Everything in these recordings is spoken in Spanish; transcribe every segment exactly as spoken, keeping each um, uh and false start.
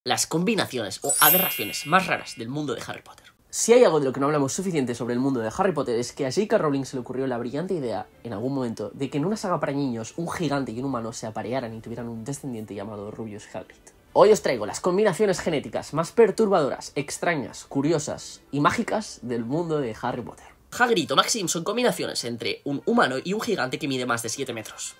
Las combinaciones o aberraciones más raras del mundo de Harry Potter. Si hay algo de lo que no hablamos suficiente sobre el mundo de Harry Potter es que a J K Rowling se le ocurrió la brillante idea, en algún momento, de que en una saga para niños un gigante y un humano se aparearan y tuvieran un descendiente llamado Rubius Hagrid. Hoy os traigo las combinaciones genéticas más perturbadoras, extrañas, curiosas y mágicas del mundo de Harry Potter. Hagrid o Maxim son combinaciones entre un humano y un gigante que mide más de siete metros.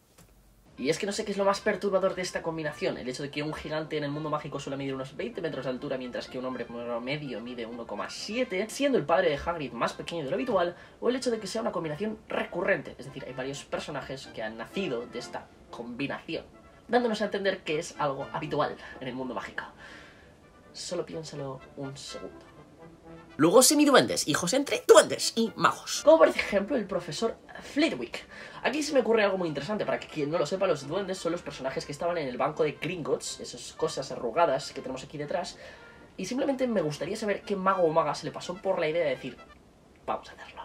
Y es que no sé qué es lo más perturbador de esta combinación, el hecho de que un gigante en el mundo mágico suele medir unos veinte metros de altura, mientras que un hombre promedio mide uno coma siete, siendo el padre de Hagrid más pequeño de lo habitual, o el hecho de que sea una combinación recurrente, es decir, hay varios personajes que han nacido de esta combinación, dándonos a entender que es algo habitual en el mundo mágico. Solo piénsalo un segundo. Luego semiduendes, hijos entre duendes y magos. Como por ejemplo el profesor Flitwick. Aquí se me ocurre algo muy interesante, para que quien no lo sepa, los duendes son los personajes que estaban en el banco de Gringotts, esas cosas arrugadas que tenemos aquí detrás, y simplemente me gustaría saber qué mago o maga se le pasó por la idea de decir, vamos a hacerlo.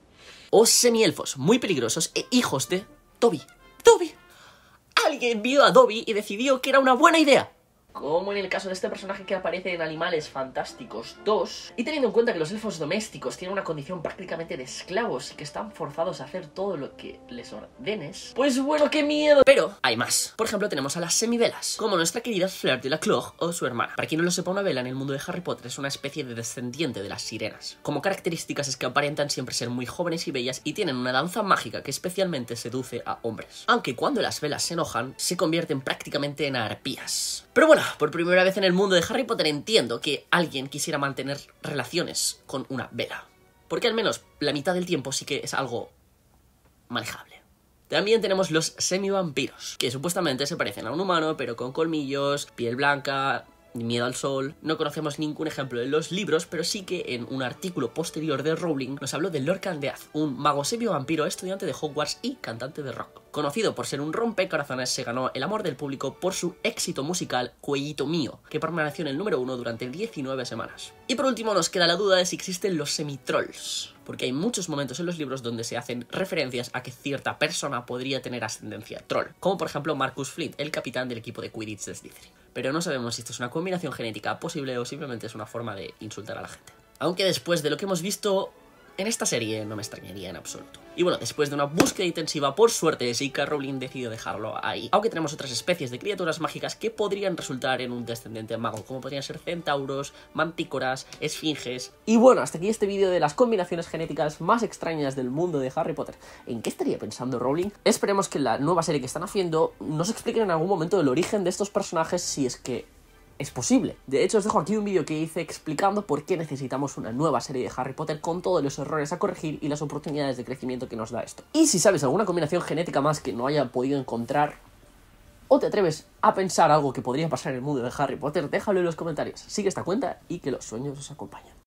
O semielfos, muy peligrosos e hijos de Dobby. ¡Dobby! Alguien vio a Dobby y decidió que era una buena idea. Como en el caso de este personaje que aparece en Animales Fantásticos dos, y teniendo en cuenta que los elfos domésticos tienen una condición prácticamente de esclavos y que están forzados a hacer todo lo que les ordenes, pues bueno, qué miedo. Pero hay más. Por ejemplo, tenemos a las semivelas, como nuestra querida Fleur Delacour o su hermana. Para quien no lo sepa, una vela en el mundo de Harry Potter es una especie de descendiente de las sirenas. Como características es que aparentan siempre ser muy jóvenes y bellas y tienen una danza mágica que especialmente seduce a hombres. Aunque cuando las velas se enojan, se convierten prácticamente en arpías. Pero bueno, por primera vez en el mundo de Harry Potter entiendo que alguien quisiera mantener relaciones con una vela. Porque al menos la mitad del tiempo sí que es algo manejable. También tenemos los semivampiros, que supuestamente se parecen a un humano, pero con colmillos, piel blanca, miedo al sol. No conocemos ningún ejemplo en los libros, pero sí que en un artículo posterior de Rowling nos habló de Lorcan de Az, un mago semivampiro, estudiante de Hogwarts y cantante de rock. Conocido por ser un rompecorazones, se ganó el amor del público por su éxito musical Cuellito Mío, que permaneció en el número uno durante diecinueve semanas. Y por último nos queda la duda de si existen los semitrolls, porque hay muchos momentos en los libros donde se hacen referencias a que cierta persona podría tener ascendencia troll, como por ejemplo Marcus Flint, el capitán del equipo de Quidditch de Slytherin. Pero no sabemos si esto es una combinación genética posible o simplemente es una forma de insultar a la gente. Aunque después de lo que hemos visto en esta serie no me extrañaría en absoluto. Y bueno, después de una búsqueda intensiva, por suerte, J K Rowling decidió dejarlo ahí. Aunque tenemos otras especies de criaturas mágicas que podrían resultar en un descendiente mago, como podrían ser centauros, mantícoras, esfinges. Y bueno, hasta aquí este vídeo de las combinaciones genéticas más extrañas del mundo de Harry Potter. ¿En qué estaría pensando Rowling? Esperemos que en la nueva serie que están haciendo nos expliquen en algún momento el origen de estos personajes, si es que es posible. De hecho, os dejo aquí un vídeo que hice explicando por qué necesitamos una nueva serie de Harry Potter con todos los errores a corregir y las oportunidades de crecimiento que nos da esto. Y si sabes alguna combinación genética más que no haya podido encontrar, o te atreves a pensar algo que podría pasar en el mundo de Harry Potter, déjalo en los comentarios. Sigue esta cuenta y que los sueños os acompañen.